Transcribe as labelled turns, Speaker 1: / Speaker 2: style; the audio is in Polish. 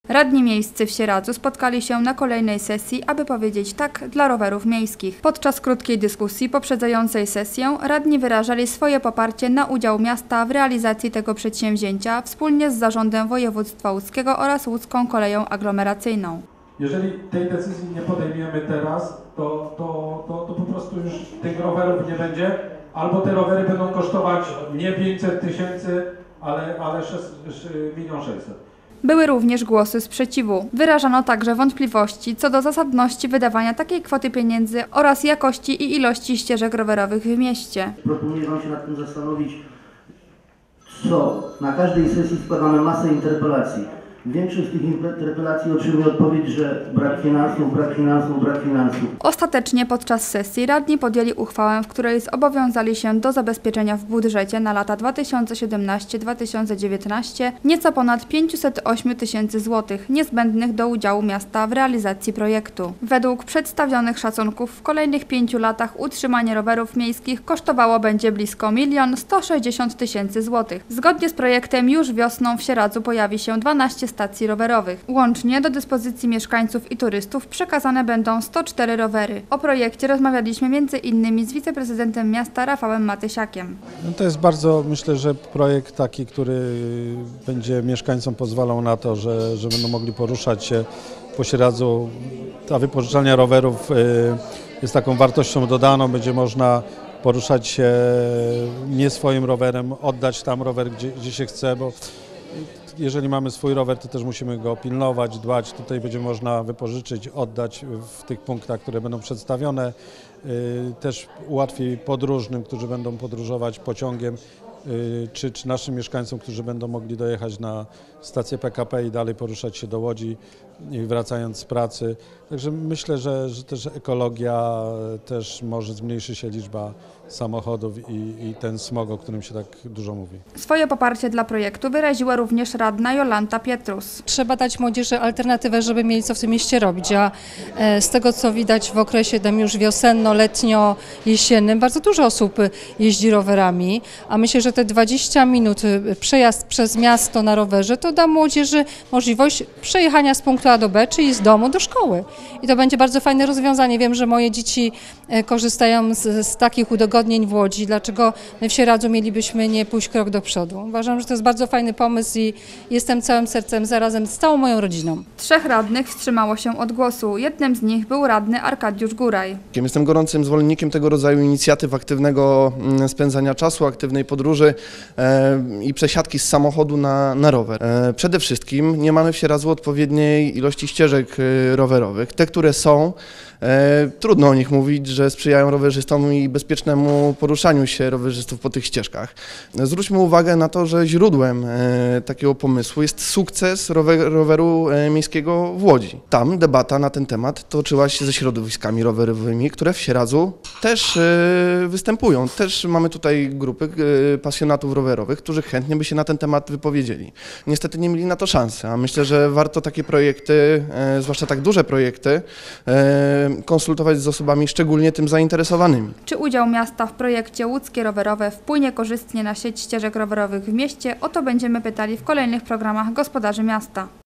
Speaker 1: Radni miejscy w Sieradzu spotkali się na kolejnej sesji, aby powiedzieć tak dla rowerów miejskich. Podczas krótkiej dyskusji poprzedzającej sesję radni wyrażali swoje poparcie na udział miasta w realizacji tego przedsięwzięcia wspólnie z Zarządem Województwa Łódzkiego oraz Łódzką Koleją Aglomeracyjną.
Speaker 2: Jeżeli tej decyzji nie podejmiemy teraz, to po prostu już tych rowerów nie będzie, albo te rowery będą kosztować nie 500 000, ale 1 600 000.
Speaker 1: Były również głosy sprzeciwu. Wyrażano także wątpliwości co do zasadności wydawania takiej kwoty pieniędzy oraz jakości i ilości ścieżek rowerowych w mieście.
Speaker 3: Proponuję Wam się nad tym zastanowić, co na każdej sesji składamy masę interpelacji. Większość z tych interpelacji otrzymuje odpowiedź, że brak finansów, brak finansów, brak finansów.
Speaker 1: Ostatecznie podczas sesji radni podjęli uchwałę, w której zobowiązali się do zabezpieczenia w budżecie na lata 2017-2019 nieco ponad 508 000 złotych niezbędnych do udziału miasta w realizacji projektu. Według przedstawionych szacunków w kolejnych 5 latach utrzymanie rowerów miejskich kosztowało będzie blisko 1 160 000 złotych. Zgodnie z projektem już wiosną w Sieradzu pojawi się 12 stacji rowerowych. Łącznie do dyspozycji mieszkańców i turystów przekazane będą 104 rowery. O projekcie rozmawialiśmy m.in. z wiceprezydentem miasta Rafałem Matysiakiem.
Speaker 4: To jest bardzo, myślę, że projekt taki, który będzie mieszkańcom pozwalał na to, że będą mogli poruszać się po Sieradzu. Ta wypożyczalnia rowerów jest taką wartością dodaną, będzie można poruszać się nie swoim rowerem, oddać tam rower, gdzie się chce, bo jeżeli mamy swój rower, to też musimy go pilnować, dbać. Tutaj będzie można wypożyczyć, oddać w tych punktach, które będą przedstawione. Też ułatwi podróżnym, którzy będą podróżować pociągiem, czy naszym mieszkańcom, którzy będą mogli dojechać na stację PKP i dalej poruszać się do Łodzi, wracając z pracy. Także myślę, że też ekologia, też może zmniejszy się liczba samochodów i ten smog, o którym się tak dużo mówi.
Speaker 1: Swoje poparcie dla projektu wyraziła również radna Jolanta Pietrus.
Speaker 5: Trzeba dać młodzieży alternatywę, żeby mieli co w tym mieście robić, a z tego co widać w okresie tam już wiosenno-letnio-jesiennym bardzo dużo osób jeździ rowerami, a myślę, że te 20 minut przejazd przez miasto na rowerze to da młodzieży możliwość przejechania z punktu A do B, czyli z domu do szkoły. I to będzie bardzo fajne rozwiązanie. Wiem, że moje dzieci korzystają z takich udogodnień w Łodzi. Dlaczego my w Sieradzu mielibyśmy nie pójść krok do przodu? Uważam, że to jest bardzo fajny pomysł i jestem całym sercem zarazem z całą moją rodziną.
Speaker 1: 3 radnych wstrzymało się od głosu. Jednym z nich był radny Arkadiusz Góraj.
Speaker 6: Jestem gorącym zwolennikiem tego rodzaju inicjatyw, aktywnego spędzania czasu, aktywnej podróży i przesiadki z samochodu na rower. Przede wszystkim nie mamy w Sieradzu odpowiedniej ilości ścieżek rowerowych. Te, które są, trudno o nich mówić, że sprzyjają rowerzystom i bezpiecznemu poruszaniu się rowerzystów po tych ścieżkach. Zwróćmy uwagę na to, że źródłem takiego pomysłu jest sukces roweru miejskiego w Łodzi. Tam debata na ten temat toczyła się ze środowiskami rowerowymi, które w Sieradzu też występują. Też mamy tutaj grupy pasjonatów rowerowych, którzy chętnie by się na ten temat wypowiedzieli. Niestety nie mieli na to szansy, a myślę, że warto takie projekty, zwłaszcza tak duże projekty, konsultować z osobami szczególnie tym zainteresowanymi.
Speaker 1: Czy udział miasta w projekcie Łódzkie Rowerowe wpłynie korzystnie na sieć ścieżek rowerowych w mieście? O to będziemy pytali w kolejnych programach Gospodarzy Miasta.